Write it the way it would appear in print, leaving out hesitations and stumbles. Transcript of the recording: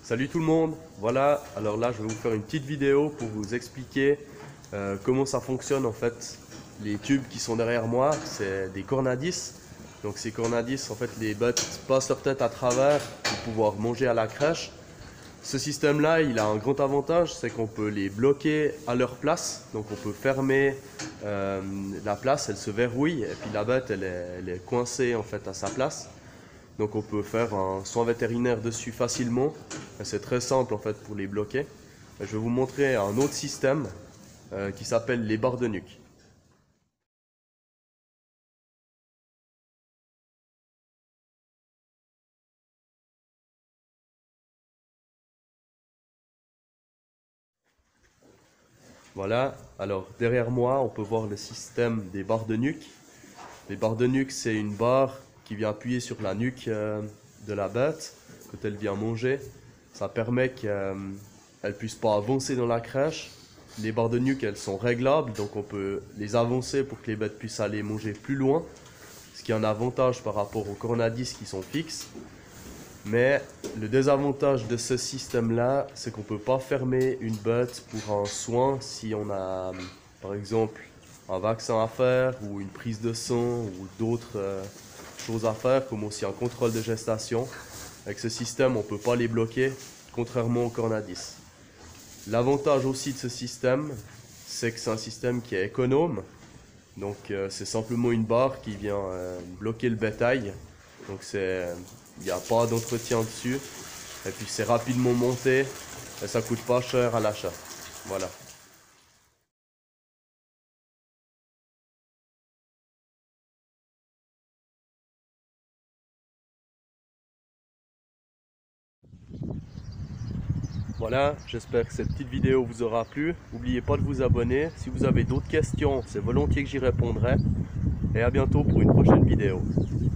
Salut tout le monde, voilà, alors là je vais vous faire une petite vidéo pour vous expliquer comment ça fonctionne en fait. Les tubes qui sont derrière moi, c'est des cornadis. Donc ces cornadis, en fait les bêtes passent leur tête à travers pour pouvoir manger à la crèche. Ce système là, il a un grand avantage, c'est qu'on peut les bloquer à leur place. Donc on peut fermer la place, elle se verrouille et puis la bête elle est coincée en fait à sa place. Donc on peut faire un soin vétérinaire dessus facilement. C'est très simple en fait pour les bloquer. Je vais vous montrer un autre système qui s'appelle les barres de nuque. Voilà, alors derrière moi on peut voir le système des barres de nuque. Les barres de nuque, c'est une barre qui vient appuyer sur la nuque de la bête quand elle vient manger. Ça permet qu'elle ne puisse pas avancer dans la crèche. Les barres de nuque, elles sont réglables, donc on peut les avancer pour que les bêtes puissent aller manger plus loin. Ce qui est un avantage par rapport aux cornadis qui sont fixes. Mais le désavantage de ce système-là, c'est qu'on ne peut pas fermer une bête pour un soin si on a, par exemple, un vaccin à faire ou une prise de sang ou d'autres choses à faire, comme aussi un contrôle de gestation. Avec ce système, on ne peut pas les bloquer, contrairement au cornadis. L'avantage aussi de ce système, c'est que c'est un système qui est économe. Donc c'est simplement une barre qui vient bloquer le bétail. Donc il n'y a pas d'entretien dessus. Et puis c'est rapidement monté et ça coûte pas cher à l'achat. Voilà. Voilà, j'espère que cette petite vidéo vous aura plu. N'oubliez pas de vous abonner. Si vous avez d'autres questions, c'est volontiers que j'y répondrai. Et à bientôt pour une prochaine vidéo.